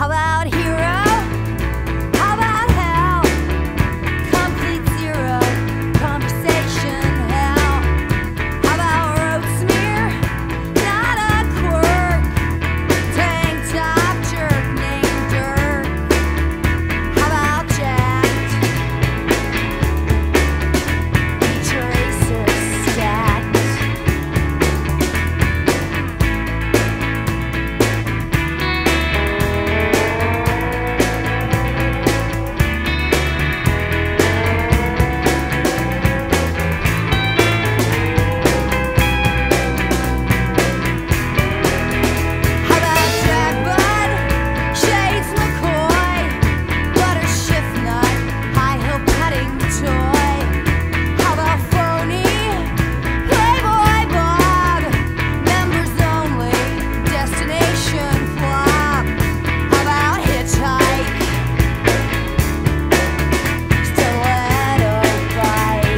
How about hero? How about hell? Complete zero conversation hell. How about road smear? Not a quirk. Tank top jerk named Dirk. How about jacked? Tracer stacked. How about drag bud? Shades McCoy. Butter shift nut. High heel petting toy. How about phony? Playboy Bob. Members only. Destination flop. How about hitchhike? Stiletto bike.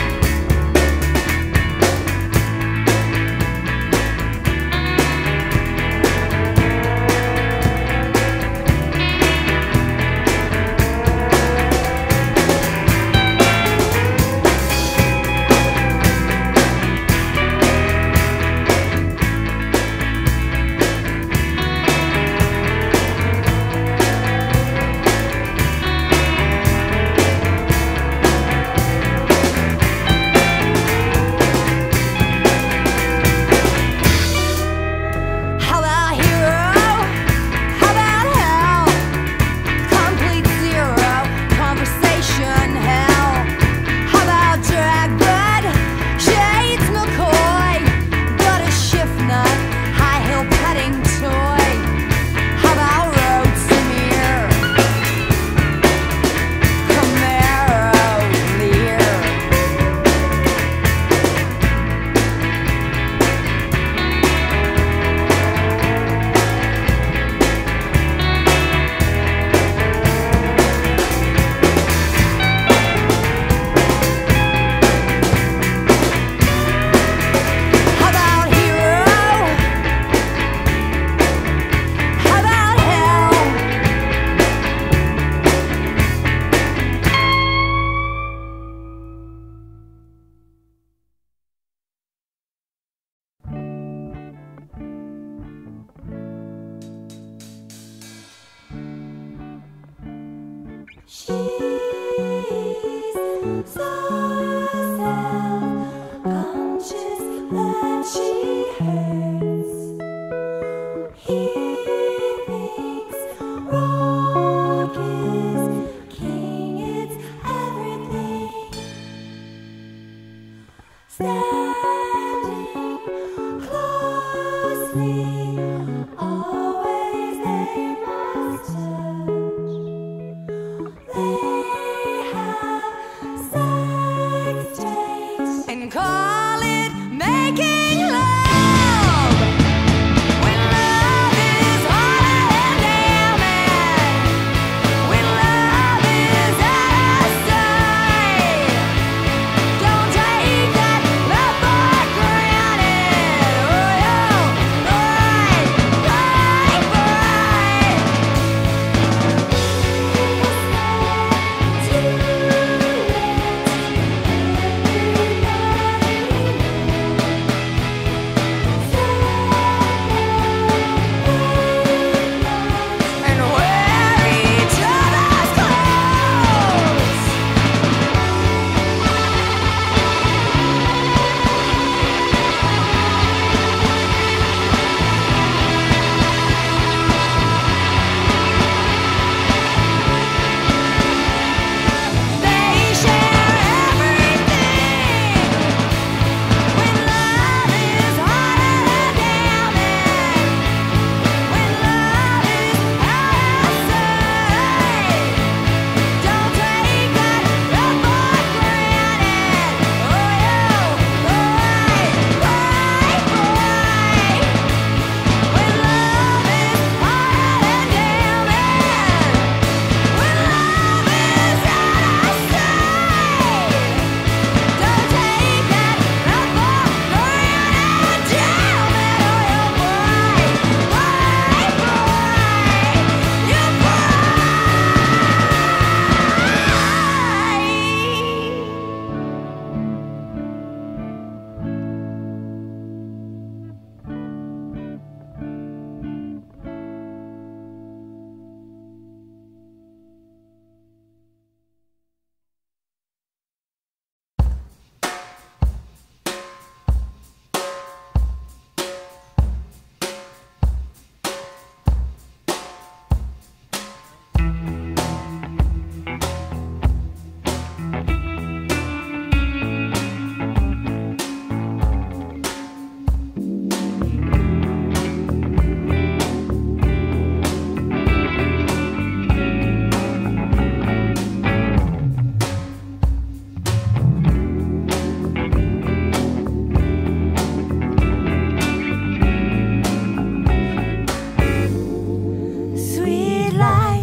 How about hero? How about hell? Complete zero conversation hell. How about drag bud? Shades McCoy. Butter shift nut. High heel petting toy. How about road smear? Camaro Lear. How about hero? How about hell? She's so self-conscious that she hurts. He thinks rock is king, it's everything. Standing closely, always they must touch. They have said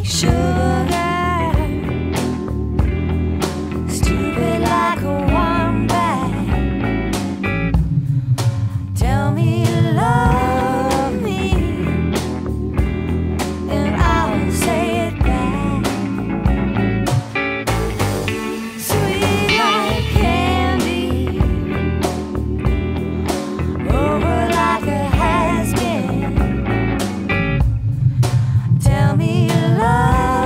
Sugar, stupid like a wombat. Tell me you love me, and I will say it back. Sweet like candy, over like a has been. Tell me you love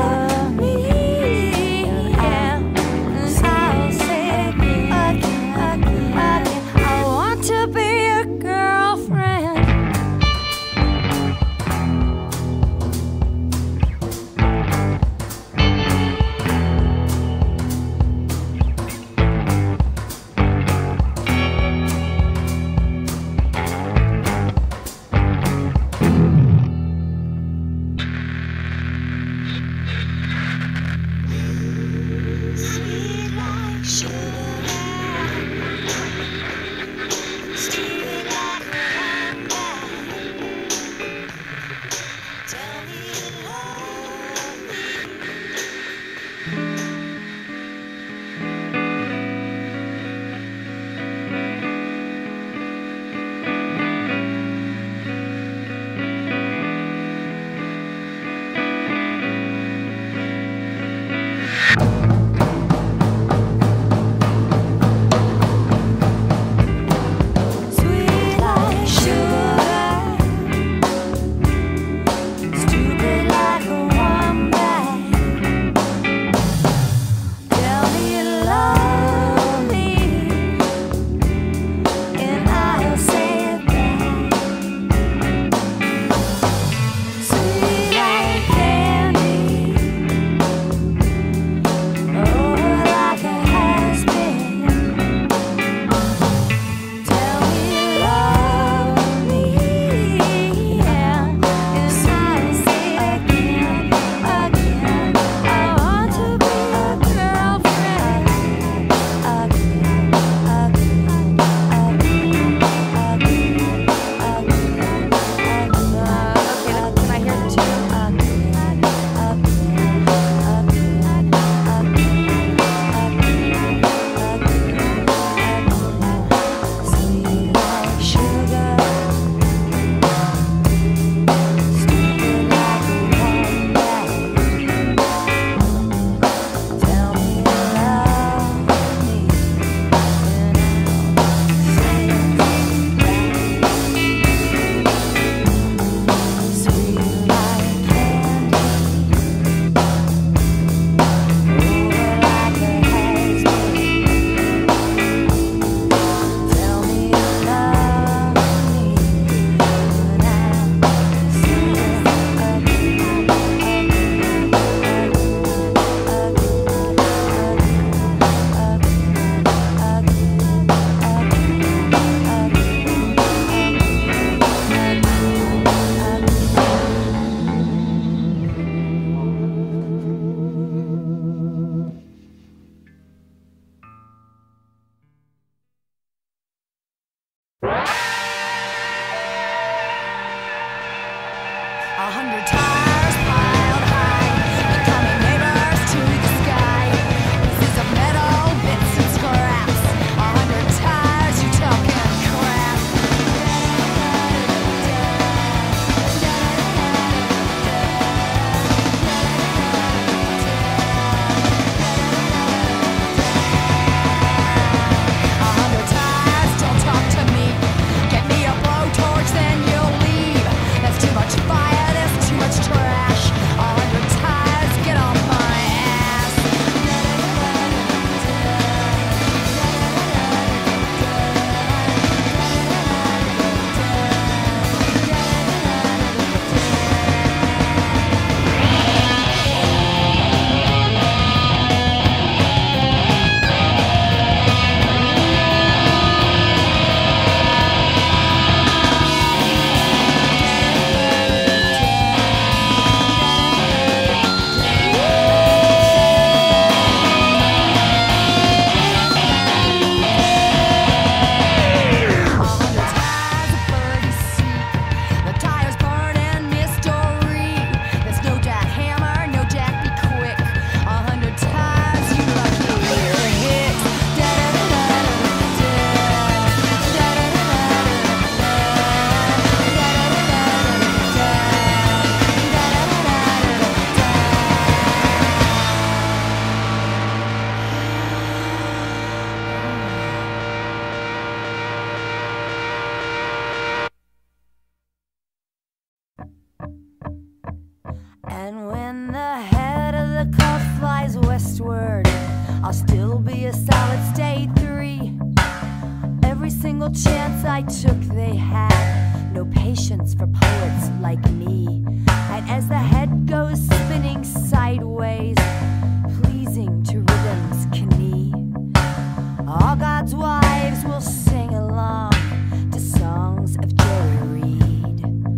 When the head of the cloud flies westward, I'll still be a solid state 3. Every single chance I took, they had no patience for poets like me. And as the head goes spinning sideways, pleasing to rhythms knee, all God's wives will sing along to songs of Jerry Reed.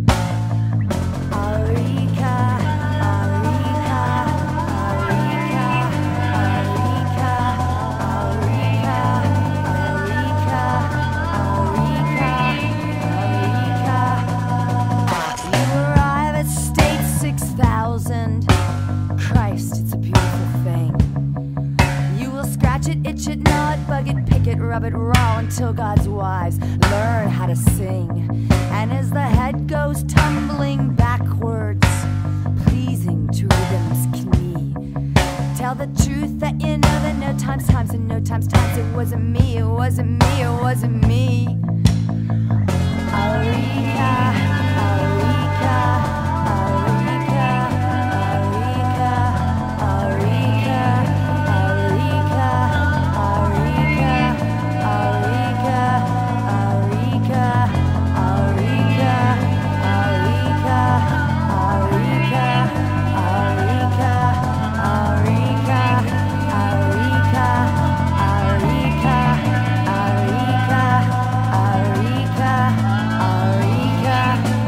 Arika, Arika, Arika, Arika, Arika, Arika, Arika, Arika. You arrive at state 6,000. Christ, it's a beautiful thing. You will scratch it, itch it, gnaw it, bug it, pick it, rub it raw until God's wives learn how to sing. And as the head goes tumbling backwards, pleasing to rhythm's knee, tell the truth that you know that no times and no times it wasn't me, it wasn't me, it wasn't me. Arika, Arika, Arika, Arika, Arika, Arika, Arika, Arika, Arika, Arika, Arika, Arika, Arika, Arika, Arika, Arika, Arika, Arika, Arika.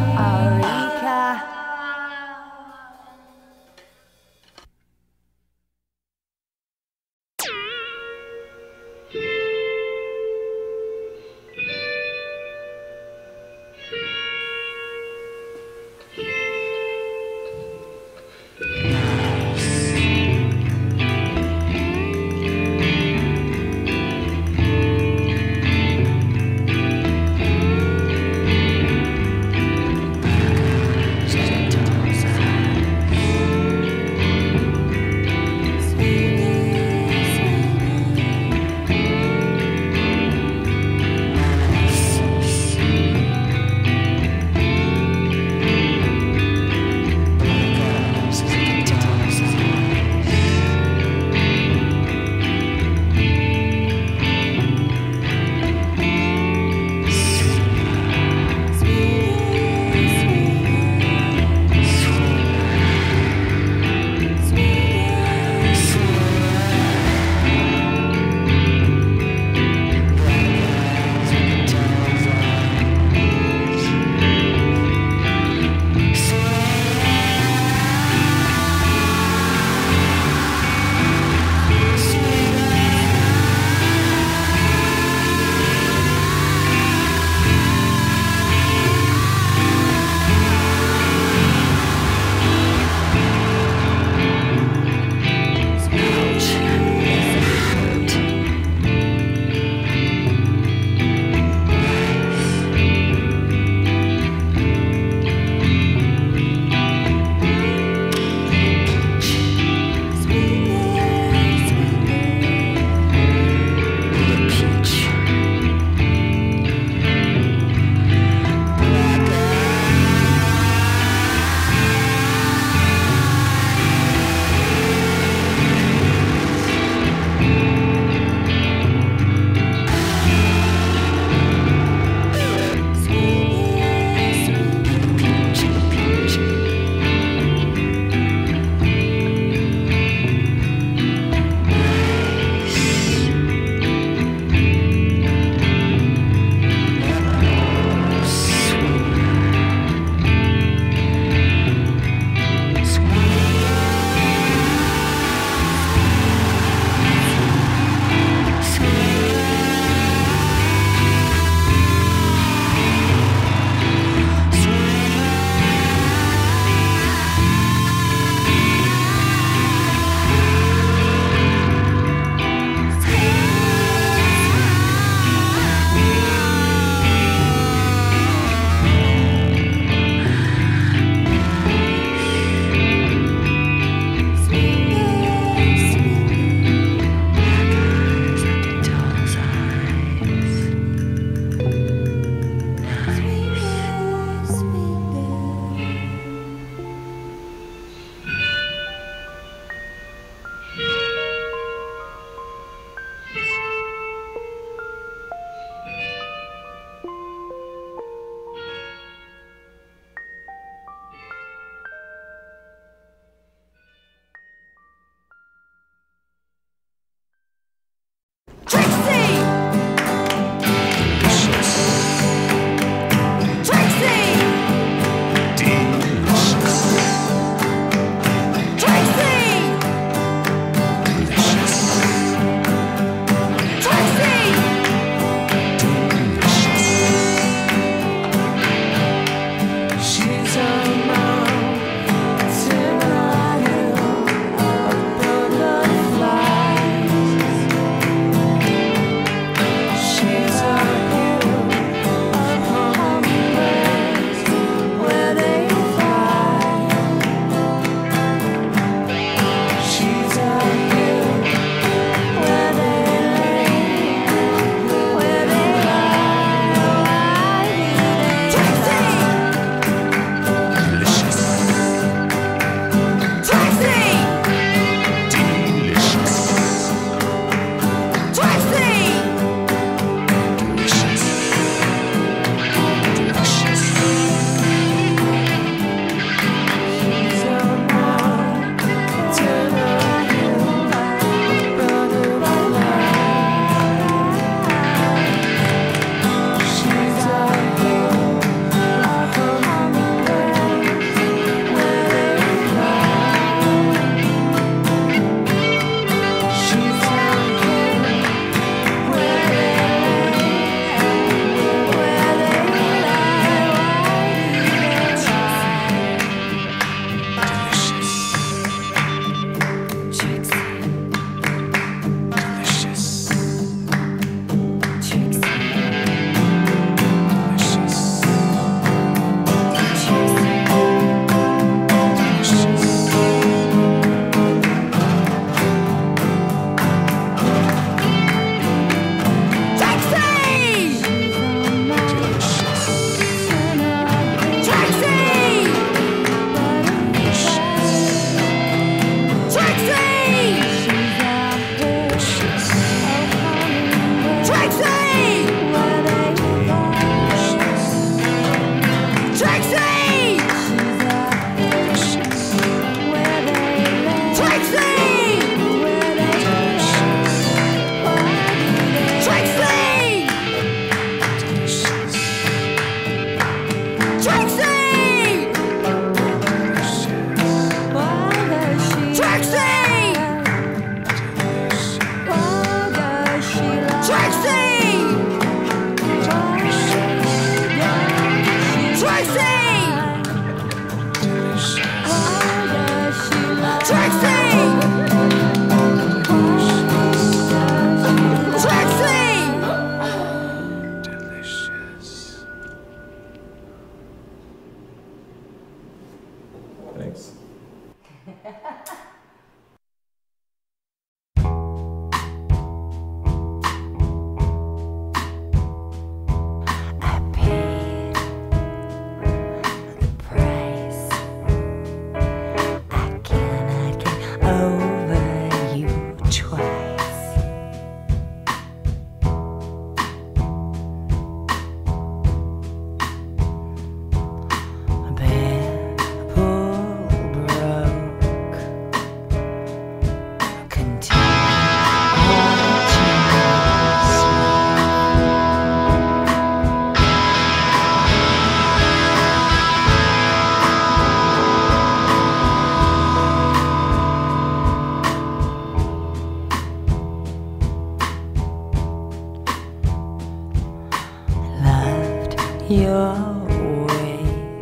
you're awake.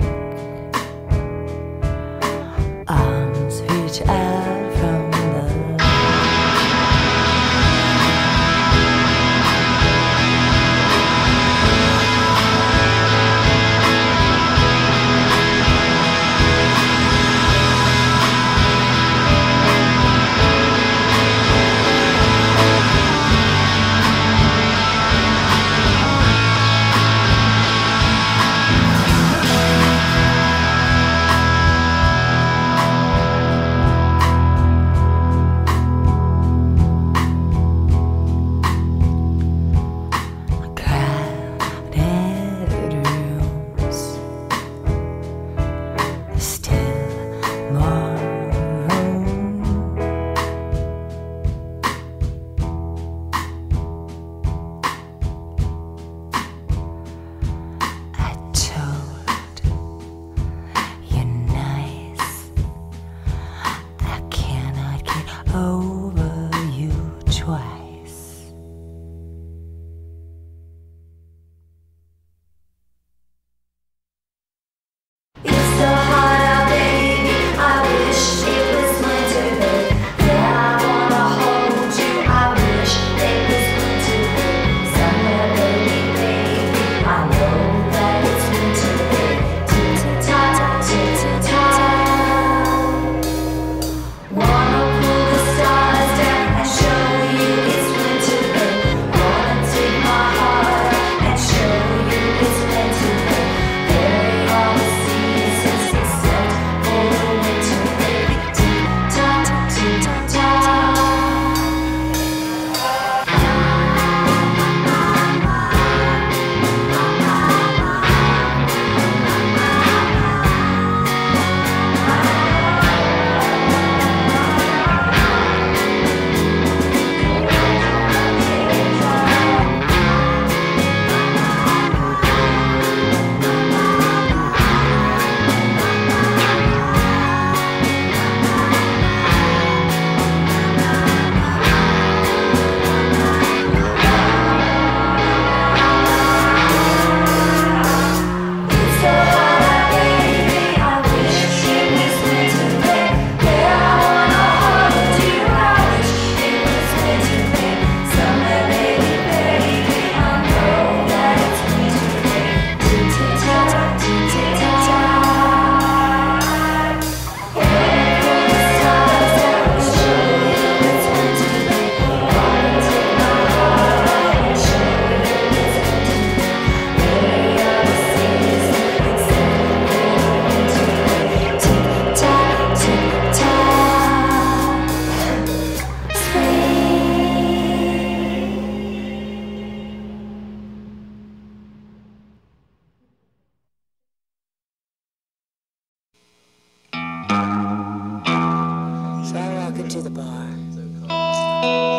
Arms reach out from the over you twice. It's so hot out, baby. I wish it was winter, baby. Yeah, I wanna hold you. I wish it was winter, baby. Somewhere, baby, baby. I know that it's winter, baby. Tick-tock, tick-tock. Wanna pull the stars down and show you it's winter, baby. Wanna take my heart and show you it's winter, baby. Bury all the seasons except for the winter, baby. Tick-tock, tick-tock. So I walk into the bar.